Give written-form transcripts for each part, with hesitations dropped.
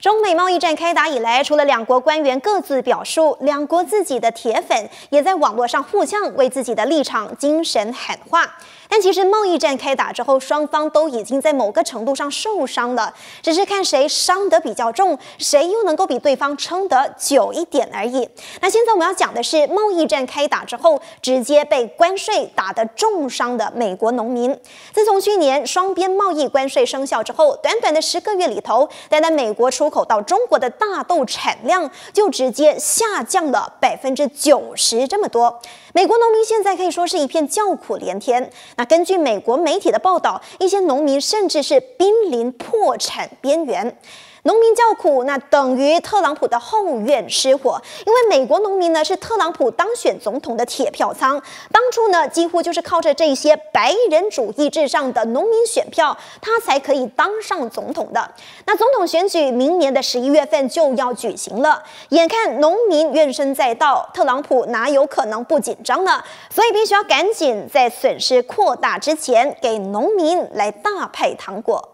中美贸易战开打以来，除了两国官员各自表述，两国自己的铁粉也在网络上互相为自己的立场精神喊话。但其实贸易战开打之后，双方都已经在某个程度上受伤了，只是看谁伤得比较重，谁又能够比对方撑得久一点而已。那现在我们要讲的是，贸易战开打之后，直接被关税打得重伤的美国农民。自从去年双边贸易关税生效之后，短短的10个月里头，单单美国出口到中国的大豆产量就直接下降了90%这么多。美国农民现在可以说是一片叫苦连天。那根据美国媒体的报道，一些农民甚至是濒临破产边缘。农民叫苦，那等于特朗普的后院失火，因为美国农民呢是特朗普当选总统的铁票仓，当初呢几乎就是靠着这些白人主义至上的农民选票，他才可以当上总统的。那总统选举明年的11月份就要举行了，眼看农民怨声载道，特朗普哪有可能不紧张呢？所以必须要赶紧在损失扩大之前，给农民来大派糖果。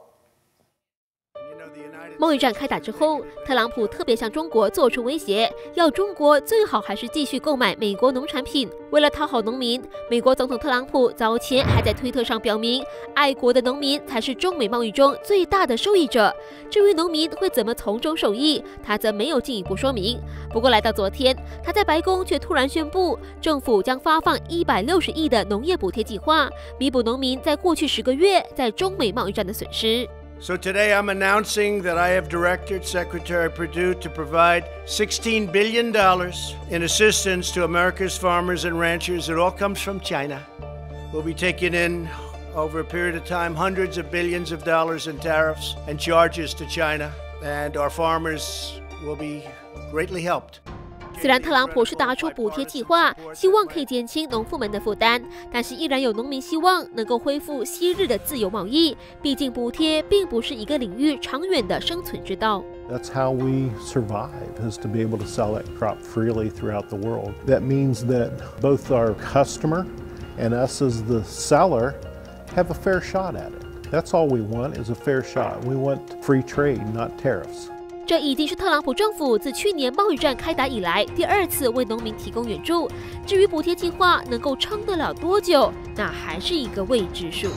贸易战开打之后，特朗普特别向中国做出威胁，要中国最好还是继续购买美国农产品。为了讨好农民，美国总统特朗普早前还在推特上表明，爱国的农民才是中美贸易中最大的受益者。至于农民会怎么从中受益，他则没有进一步说明。不过来到昨天，他在白宫却突然宣布，政府将发放160亿的农业补贴计划，弥补农民在过去10个月在中美贸易战的损失。 So today I'm announcing that I have directed Secretary Perdue to provide $16 billion in assistance to America's farmers and ranchers. It all comes from China. We'll be taking in, over a period of time, hundreds of billions of dollars in tariffs and charges to China, and our farmers will be greatly helped. 虽然特朗普是打出补贴计划，希望可以减轻农夫们的负担，但是依然有农民希望能够恢复昔日的自由贸易。毕竟补贴并不是一个领域长远的生存之道。 That's how we survive, is to be able to sell that crop freely throughout the world. That means that both our customer and us as the seller have a fair shot at it. That's all we want is a fair shot. We want free trade, not tariffs. 这已经是特朗普政府自去年贸易战开打以来第2次为农民提供援助。至于补贴计划能够撑得了多久，那还是一个未知数。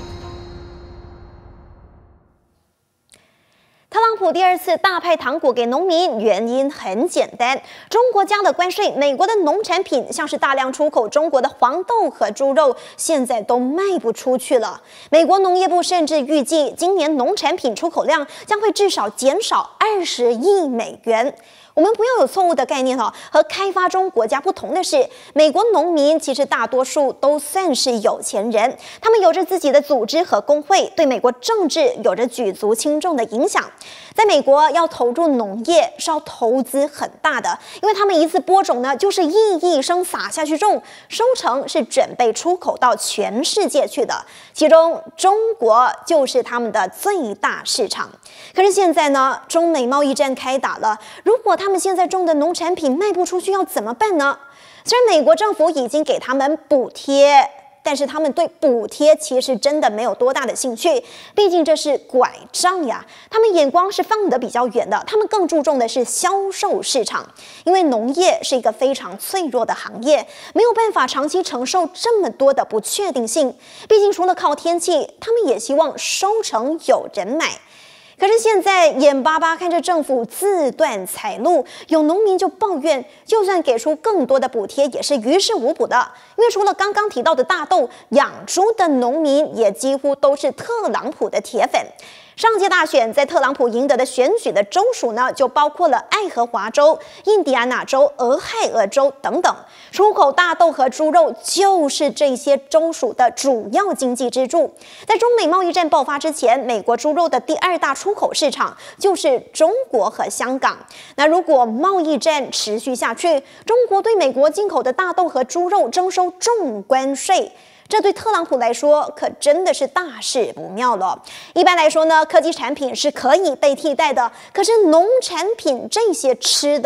特朗普第2次大派糖果给农民，原因很简单，中国加了关税，美国的农产品像是大量出口中国的黄豆和猪肉，现在都卖不出去了。美国农业部甚至预计，今年农产品出口量将会至少减少20亿美元。我们不要有错误的概念哦，和开发中国家不同的是，美国农民其实大多数都算是有钱人，他们有着自己的组织和工会，对美国政治有着举足轻重的影响。在美国要投入农业是要投资很大的，因为他们一次播种呢就是1亿升撒下去种，收成是准备出口到全世界去的，其中中国就是他们的最大市场。可是现在呢，中美贸易战开打了，如果他们现在种的农产品卖不出去，要怎么办呢？虽然美国政府已经给他们补贴，但是他们对补贴其实真的没有多大的兴趣，毕竟这是拐杖呀，他们眼光是放得比较远的，他们更注重的是销售市场，因为农业是一个非常脆弱的行业，没有办法长期承受这么多的不确定性，毕竟除了靠天气，他们也希望收成有人买。可是现在眼巴巴看着政府自断财路，有农民就抱怨，就算给出更多的补贴，也是于事无补的。因为除了刚刚提到的大豆，养猪的农民也几乎都是特朗普的铁粉。上届大选在特朗普赢得的选举的州属呢，就包括了爱荷华州、印第安纳州、俄亥俄州等等。出口大豆和猪肉就是这些州属的主要经济支柱。在中美贸易战爆发之前，美国猪肉的第2大出口市场就是中国和香港。那如果贸易战持续下去，中国对美国进口的大豆和猪肉征收重关税，这对特朗普来说可真的是大事不妙了。一般来说呢，科技产品是可以被替代的，可是农产品这些吃的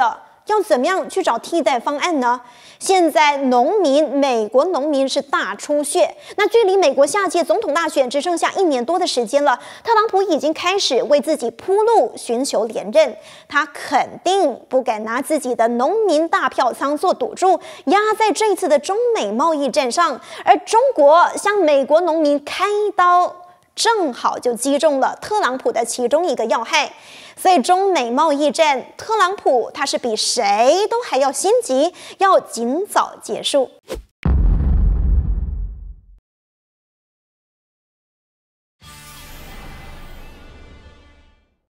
要怎么样去找替代方案呢？现在美国农民是大出血。那距离美国下届总统大选只剩下1年多的时间了，特朗普已经开始为自己铺路，寻求连任。他肯定不敢拿自己的农民大票仓做赌注，压在这次的中美贸易战上。而中国向美国农民开刀，正好就击中了特朗普的其中一个要害。所以中美贸易战，特朗普他是比谁都还要心急，要尽早结束。